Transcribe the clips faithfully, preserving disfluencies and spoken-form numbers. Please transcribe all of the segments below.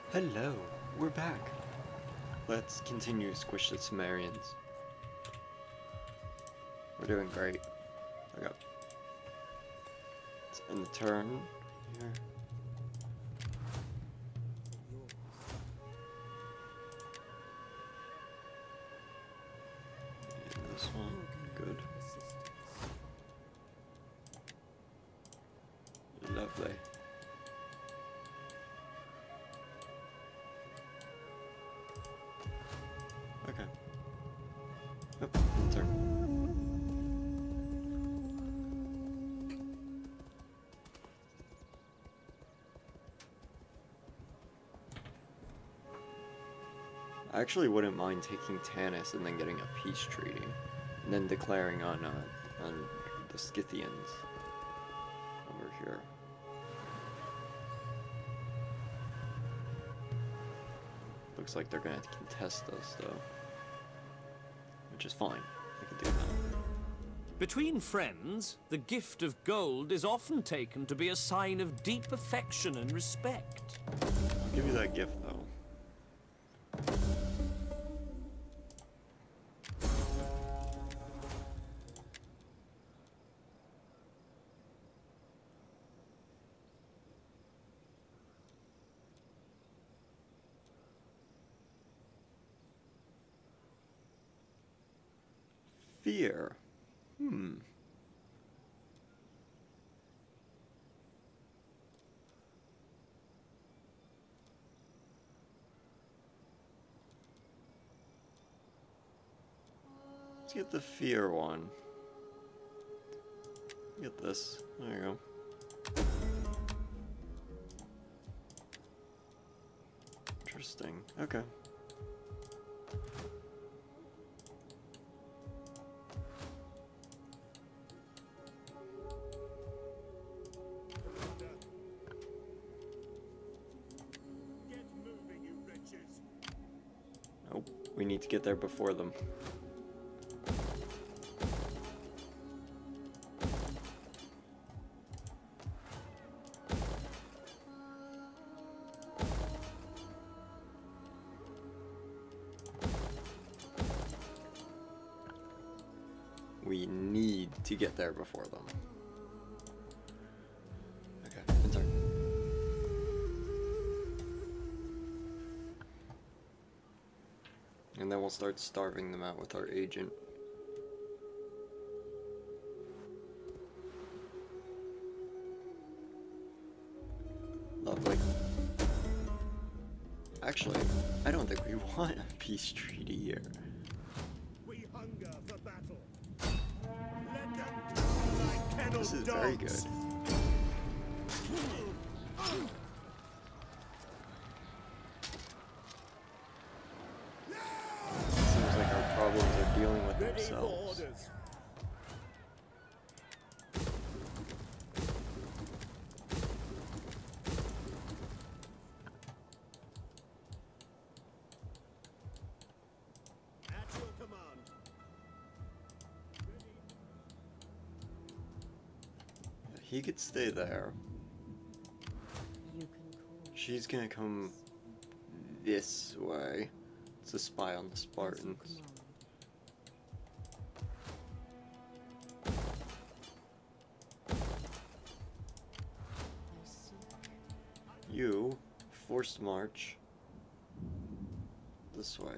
Hello, we're back. Let's continue to squish the Sumerians. We're doing great. Okay. Let's end the turn here. And this one, good. Lovely. Okay. Yep, end turn. I actually wouldn't mind taking Tanis and then getting a peace treaty, and then declaring on uh, on the Scythians over here. Looks like they're gonna have to contest us though, which is fine. We can do that. Between friends, the gift of gold is often taken to be a sign of deep affection and respect. I'll give you that gift though. Fear. Hmm. Let's get the fear one. Get this. There you go. Interesting. Okay. Nope. We need to get there before them. We need to get there before them. Okay, end turn. And then we'll start starving them out with our agent. Lovely. Actually, I don't think we want a peace treaty here. We hunger for battle. Let them die like kennel This is dogs. very good. Seems like our problems are dealing with Ready for themselves. orders. At your command. He could stay there. You can call. She's gonna come this way to spy on the As you Spartans. command. I seek. You forced march this way.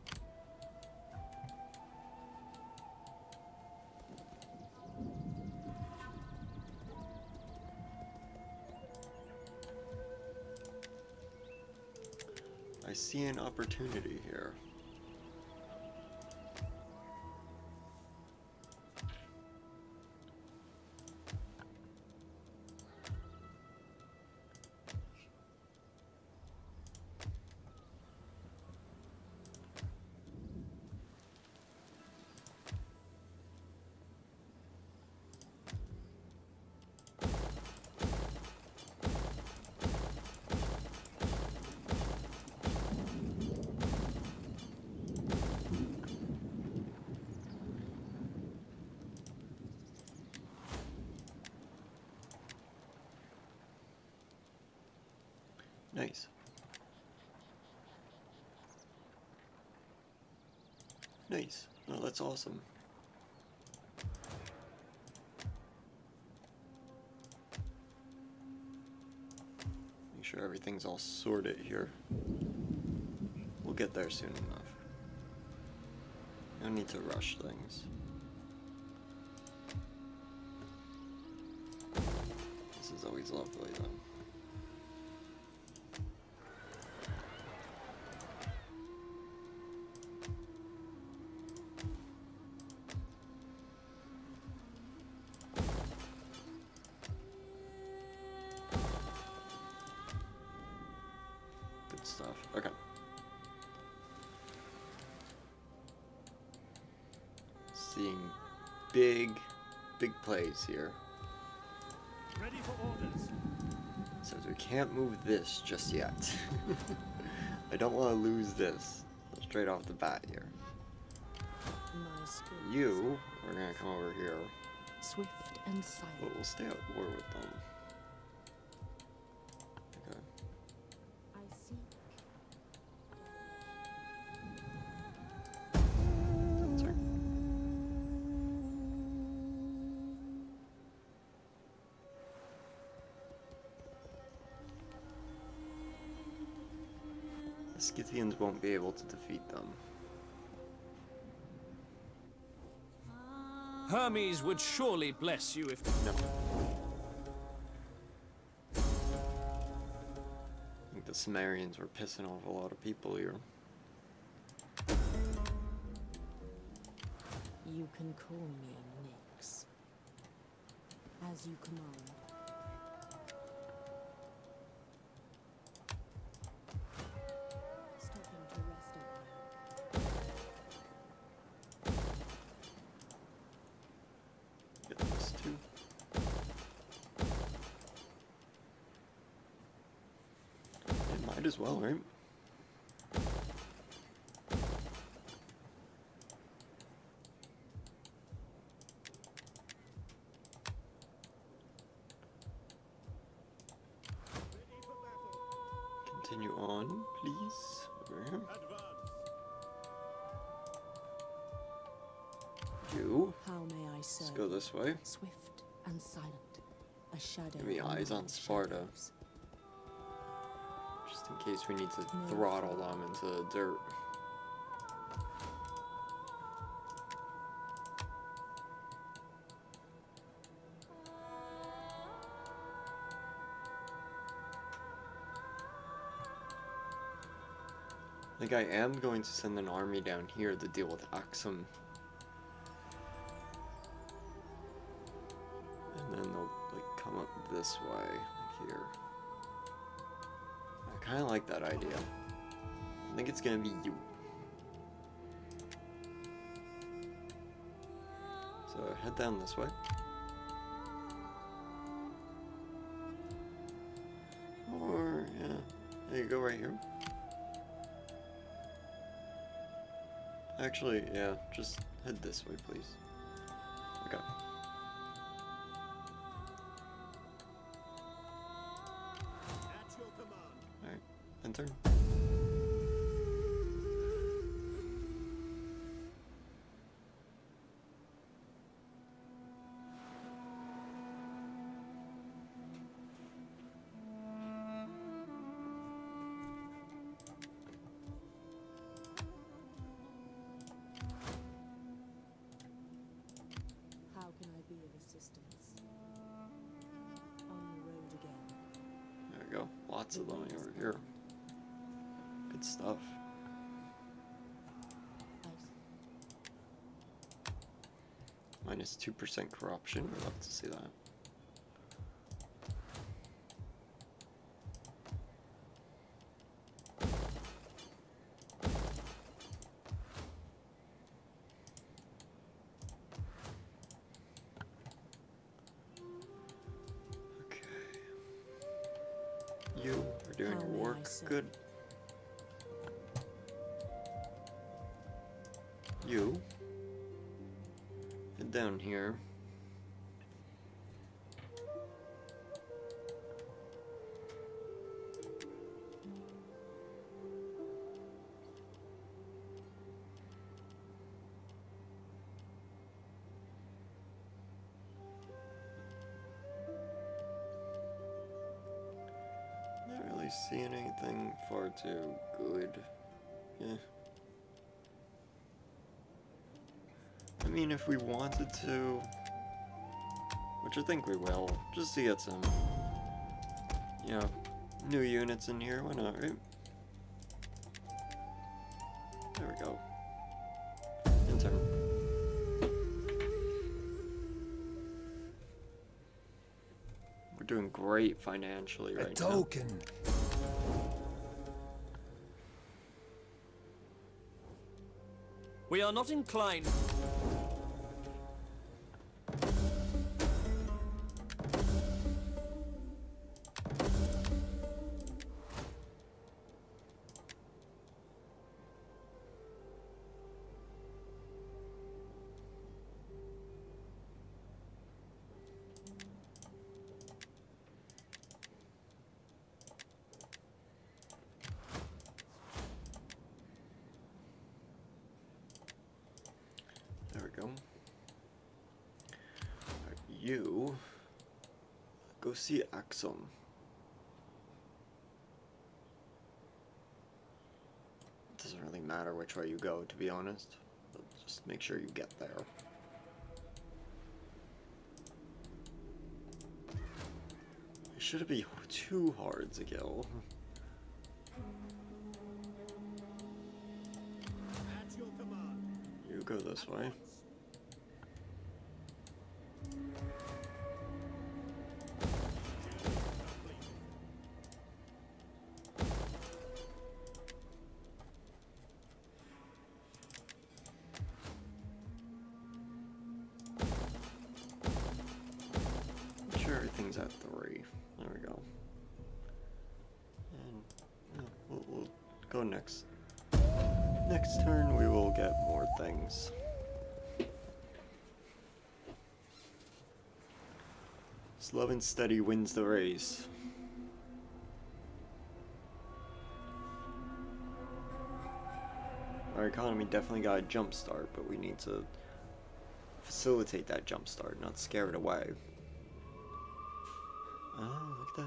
I see an opportunity here. Nice. Oh, that's awesome. Make sure everything's all sorted here. We'll get there soon enough. No need to rush things. This is always lovely though. Good stuff. Okay. Seeing big, big plays here. Ready for orders. Says we can't move this just yet. I don't want to lose this straight off the bat here. My skills. You, we're gonna come over here, Swift and silent. but we'll stay at war with them. Okay. I seek. Sorry. The Scythians won't be able to defeat them. Hermes would surely bless you if... No. I think the Sumerians were pissing off a lot of people here. You can call me Nyx. As you command. Stopping to rest a while. Get this too. It might as well, right? Ready for battle. Continue on, please. Over here. Advance. You. How may I serve? Let's go this way. Swift and silent. A shadow. Give me eyes among on Sparta. shadows. Just in case we need to No. throttle them into the dirt. I think I am going to send an army down here to deal with Axum. And then they'll like come up this way, like here. I kind of like that idea. I think it's gonna be you. So head down this way. Or, yeah, there you go right here. Actually, yeah, just head this way, please. Okay. At your command. Alright, and turn. How can I be of assistance? On the road again. There we go. Lots of them over here. Good stuff. Ice. Minus two percent corruption. We'd love to see that. Okay. You are doing How your may I work. serve? Good. You. Head down here. seeing anything far too good. Yeah. I mean, if we wanted to, which I think we will, just to get some, you know, new units in here, why not, right? There we go. In turn. We're doing great financially right now. A token. We are not inclined. There we go. Alright, you go see Axum. It doesn't really matter which way you go, to be honest. But just make sure you get there. It shouldn't be too hard to kill. At your command. You go this way. Sure, everything's at three. There we go. And yeah, we'll, we'll go next. Next turn, we will get more things. Slow and steady wins the race. Our economy definitely got a jump start, but we need to facilitate that jump start, not scare it away. Oh, look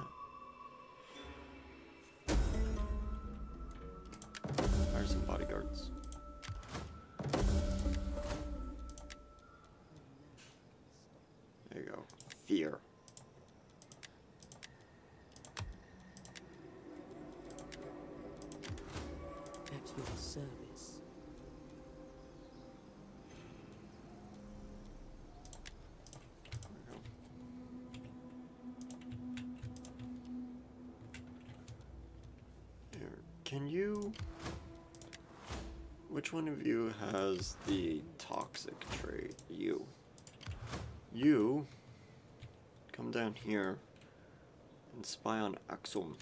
at that. Hire some bodyguards. There you go. Fear. At your service. Here, can you... Which one of you has the toxic trait? You. You come down here and spy on Axum.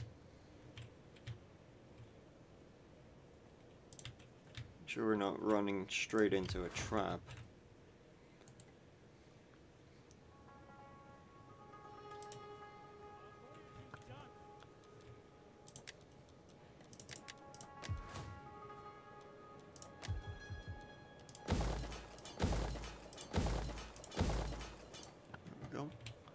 Make sure we're not running straight into a trap. Go.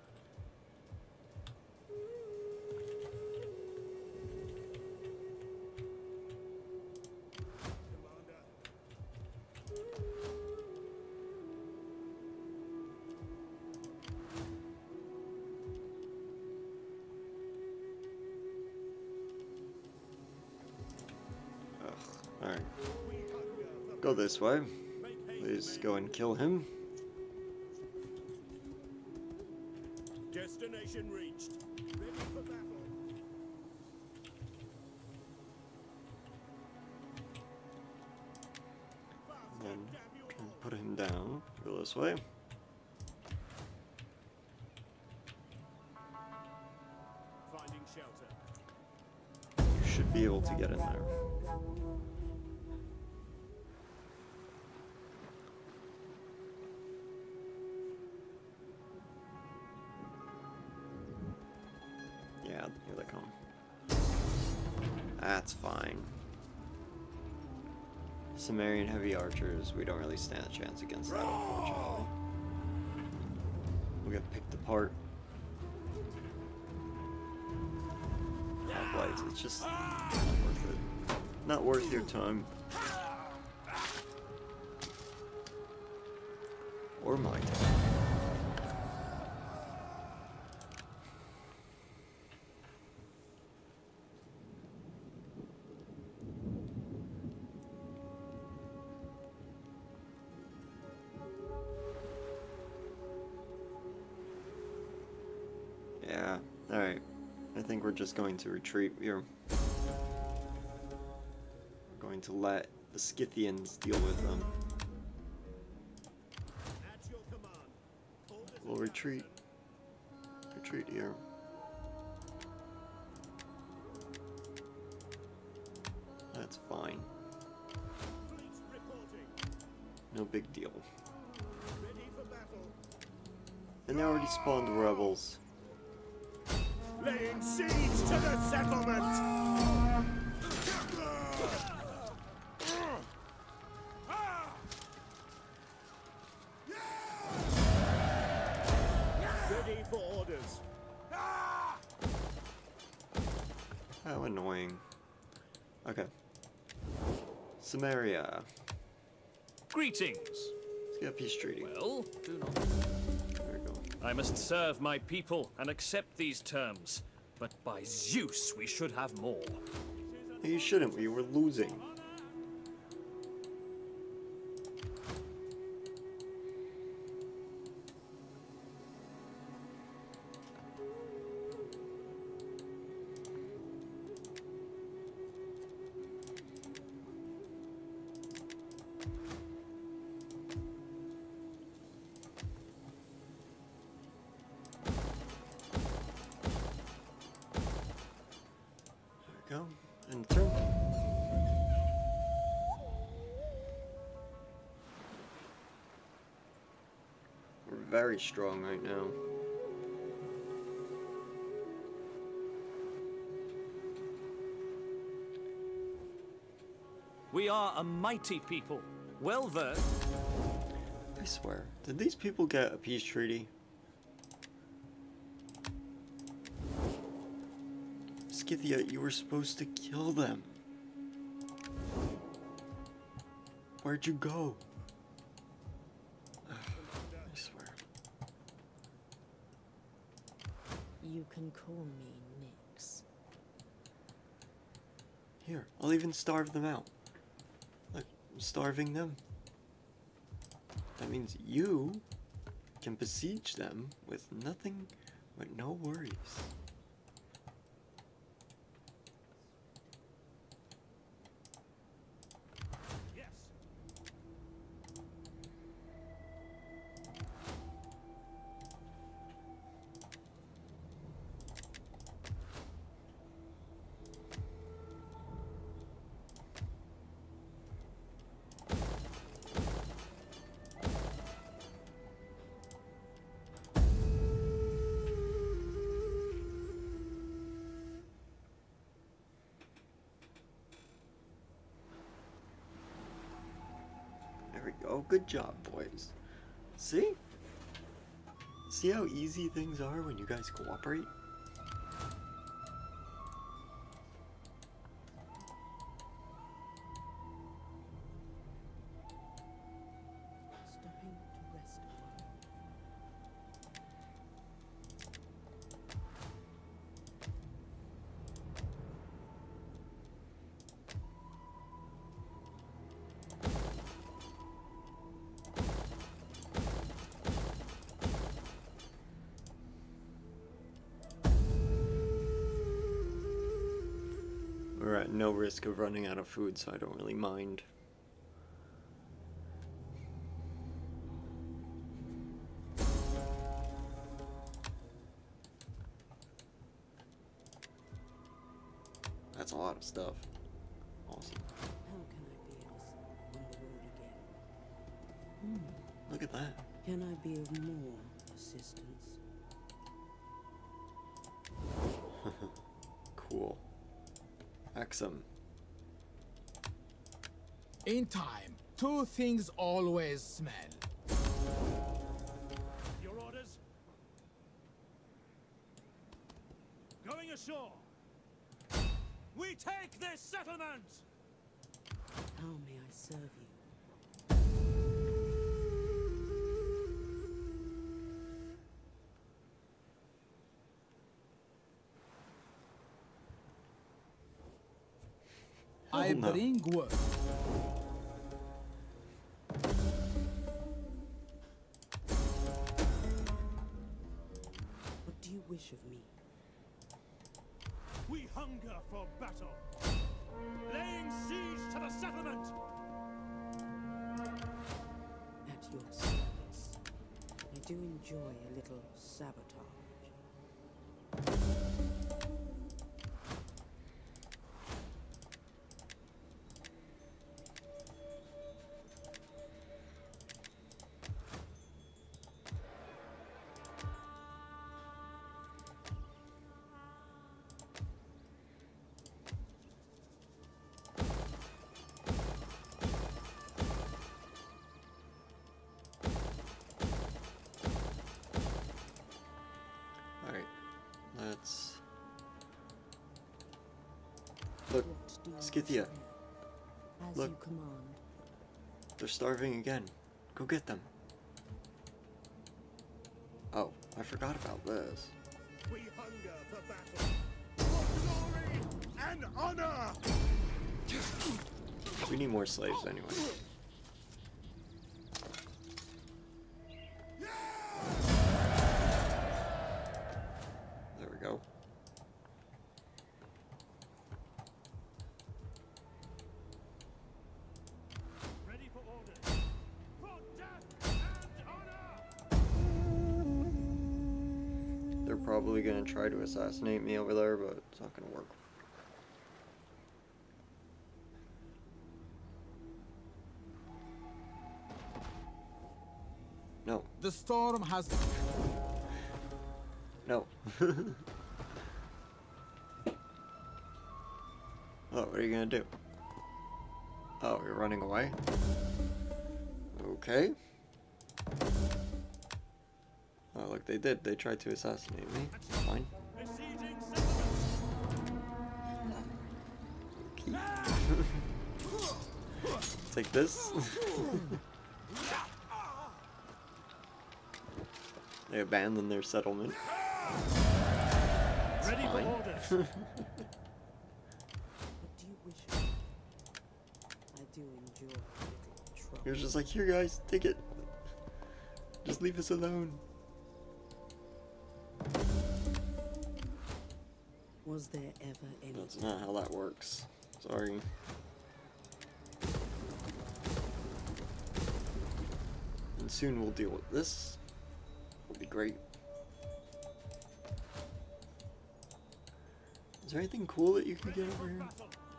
Ugh. All right. Go this way. Please go and kill him. Destination reached. Ready for battle. And then try and put him down. Go this way. Finding shelter. You should be able to get in there. Yeah, here they come. That's fine. Sumerian heavy archers, we don't really stand a chance against that, unfortunately. We'll get picked apart. Hoplite. it's, it's just not worth it. Not worth your time. Or mine. Yeah, alright. I think we're just going to retreat. We're going to let the Scythians deal with them. At your command. Hold it We'll in retreat. Retreat here. That's fine. Fleet reporting. No big deal. Ready for battle. And they already spawned rebels. Laying siege to the settlement. Ready for orders. How annoying. Okay. Samaria. Greetings. Let's get a peace treaty. Well, do not. There we go. I must serve my people and accept these terms. But by Zeus, we should have more. No, you shouldn't. We were losing. Go and turn. We're very strong right now. We are a mighty people, well versed. I swear, did these people get a peace treaty? Scythia, you were supposed to kill them. Where'd you go? Ugh, I swear. You can call me Nyx. Here, I'll even starve them out. Look, I'm starving them. That means you can besiege them with nothing, with no worries. Yes. There we go. Good job, boys. See? See how easy things are when you guys cooperate? Stopping to rest a while. We're at no risk of running out of food, so I don't really mind. That's a lot of stuff. Awesome. How can I be of on the road again? Look at that. Can I be of more assistance? Cool. Axum. In time, two things always smell. Your orders? Going ashore. We take this settlement! How may I serve you? I no. bring word. What do you wish of me? We hunger for battle. Laying siege to the settlement. At your service. I do enjoy a little sabotage. Alright, let's... Look, What do you Scythia, desire? As look. you command. they're starving again. Go get them. Oh, I forgot about this. We hunger for battle. For glory and honor. We need more slaves anyway. There we go. Ready for orders. For death and honor. They're probably gonna try to assassinate me over there, but it's not gonna work. No. The storm has... No. Oh, what are you gonna do? Oh, you're running away? Okay. Oh, look, they did. They tried to assassinate me. Fine. Besieging settlements. Take this. They abandoned their settlement. It's Ready fine. for orders. What do you wish of me? I do enjoy a little trouble. He was just like, here guys, take it. Just leave us alone. Was there ever any That's not how that works. Sorry. And soon we'll deal with this. It'll be great. Is there anything cool that you can get over here?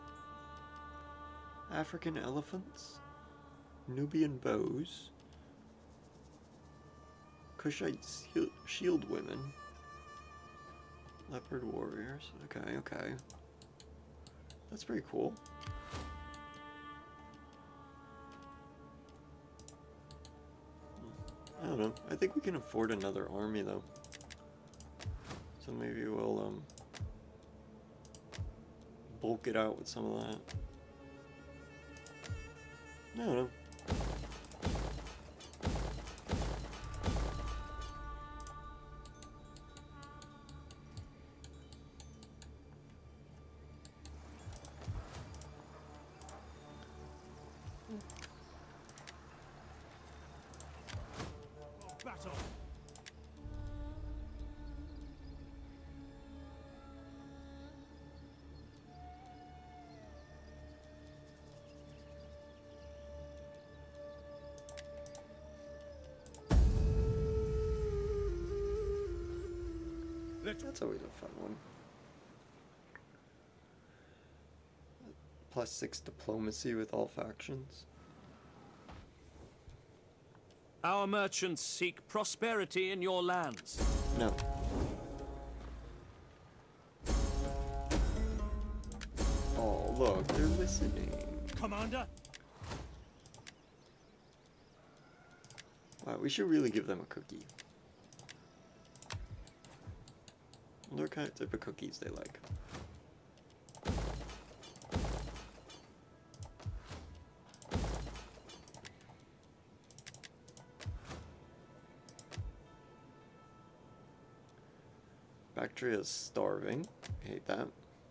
African elephants? Nubian bows? Kushite shield, shield women? Leopard warriors? Okay, okay. That's pretty cool. I don't know. I think we can afford another army though. So maybe we'll um bulk it out with some of that. I don't know. For battle. That's always a fun one. Plus six diplomacy with all factions. Our merchants seek prosperity in your lands. No. Oh, look, they're listening. Commander. Wow, we should really give them a cookie. What kind of type of cookies they like? Baktria is starving. Hate that.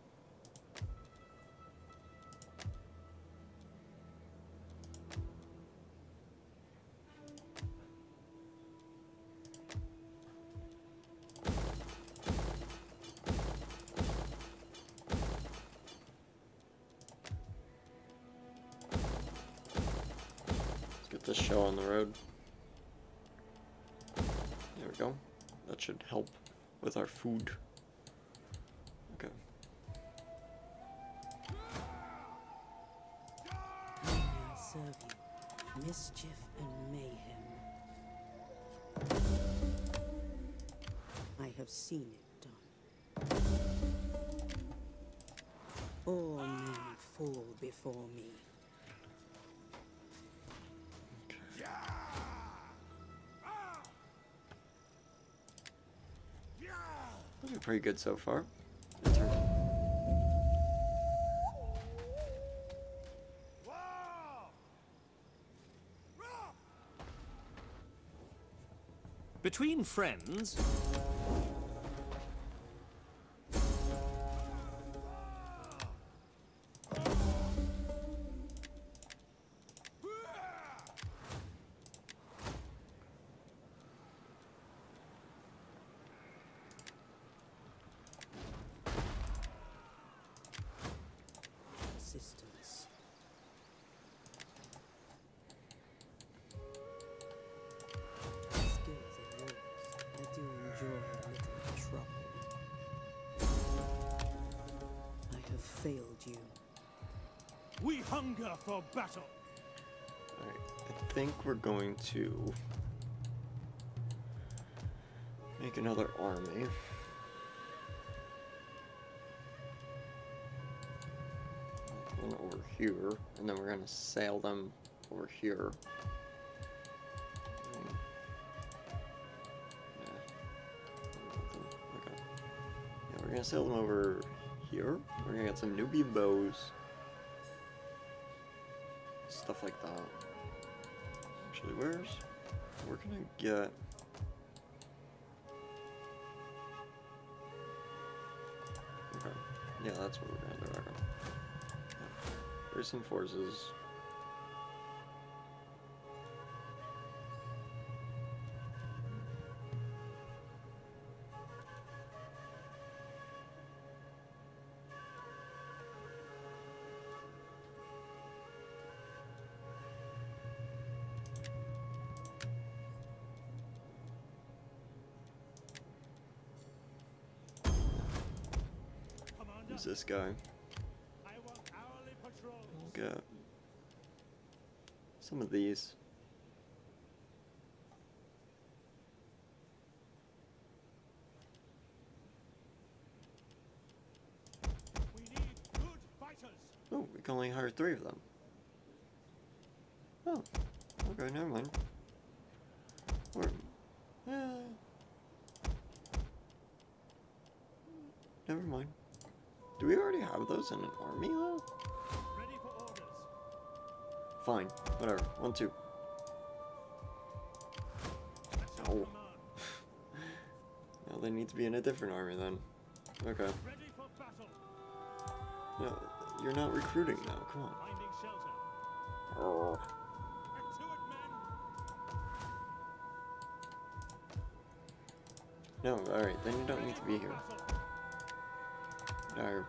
Let's get this show on the road. There we go. That should help with our food. Okay. How may I serve you? Mischief and mayhem. I have seen it done. All men fall before me. Those are pretty good so far. In terms Between friends, Assistance. Skills are yours. I do enjoy a little trouble. I have failed you. We hunger for battle. Alright, I think we're going to make another army. One over here, and then we're gonna sail them over here. Mm. Yeah. Okay. Yeah, we're gonna sail them over here. We're gonna get some newbie bows. Stuff like that. Actually, where's... We're gonna get... Okay. Yeah, that's what we're gonna do. Okay. Yeah. There's some forces. Who's this guy? I want hourly patrols. We'll get some of these. We need good fighters. Oh, we can only hire three of them. Oh, okay, never mind. Or, eh, never mind. Do we already have those in an army, though? Ready for orders. Fine, whatever. One, two. At your Oh. command. No, they need to be in a different army then. Okay. Ready for battle. No, you're not recruiting now. Come on. Finding shelter. Arrgh. And to it, men. No, alright, then you don't need to be here. Battle. No.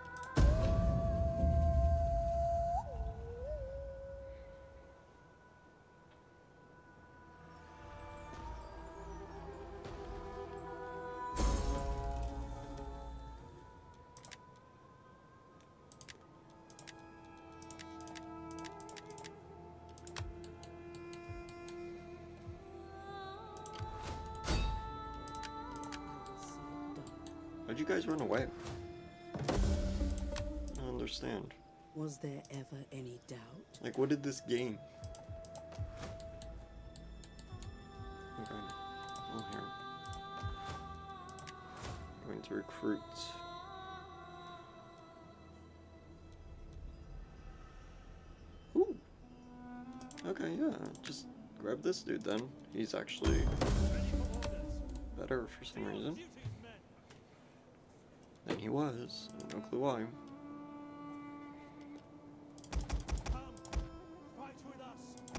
Why'd you guys run away? I don't understand. Was there ever any doubt? Like, what did this gain? Okay. Oh, here. Going to recruit. Ooh. Okay, yeah. Just grab this dude then. He's actually Ready for orders. better for some reason. Duties, men. than he was. I have no clue why. Come, fight with us.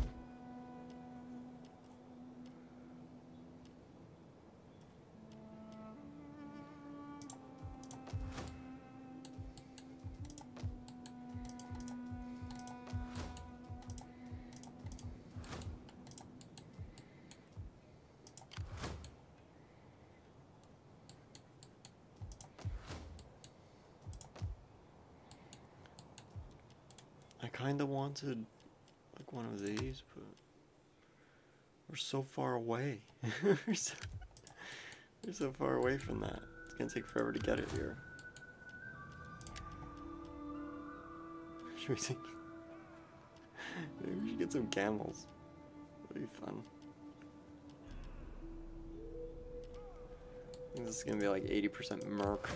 I kinda wanted like one of these, but we're so far away. we're, so, we're so far away from that. It's gonna take forever to get it here. Should we take... Maybe we should get some camels. That'd be fun. I think this is gonna be like eighty percent merc.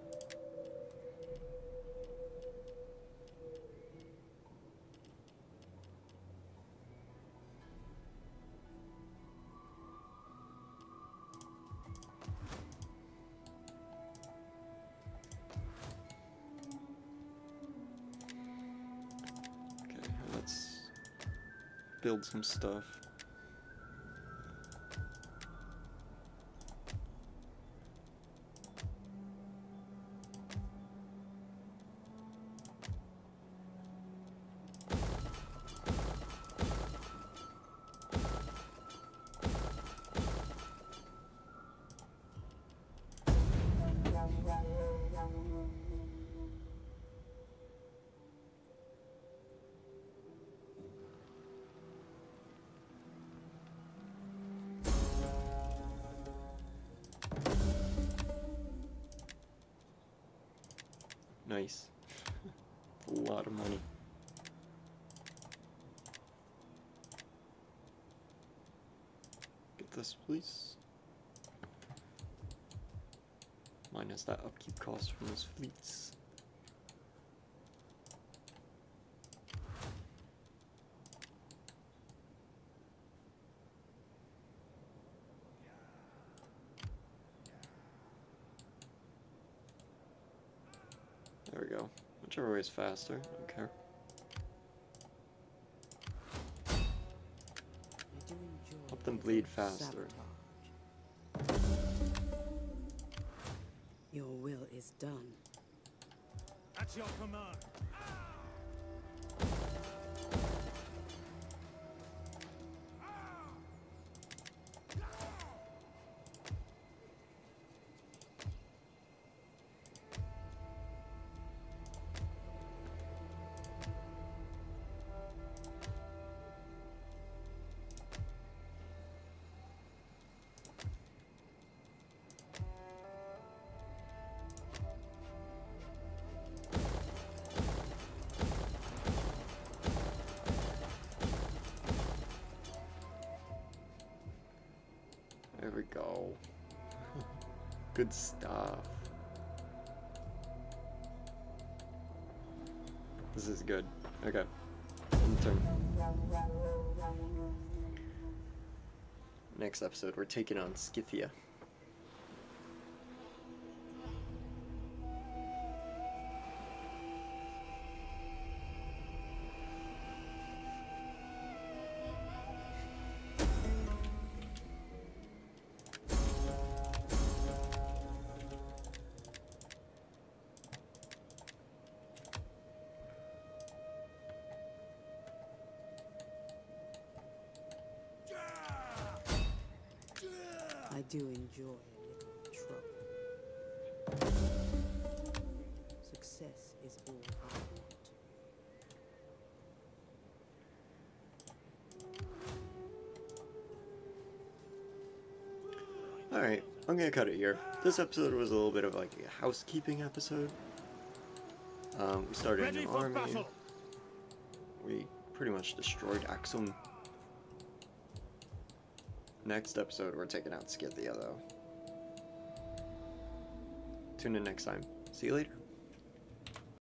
Build some stuff. Nice. A lot of money. Get this, please. Minus that upkeep cost from those fleets. There we go. Whichever way is faster, I don't care. I do enjoy Help them a little bleed faster. sabotage. Your will is done. At your command. There we go. Good stuff. This is good. Okay. End turn. Next episode, we're taking on Scythia. I do enjoy a little trouble. Success is all I want. Alright, I'm gonna cut it here. This episode was a little bit of like a housekeeping episode. Um, we started Ready an for army. battle. We pretty much destroyed Axum. Next episode, we're taking out Scythia, though. Tune in next time. See you later.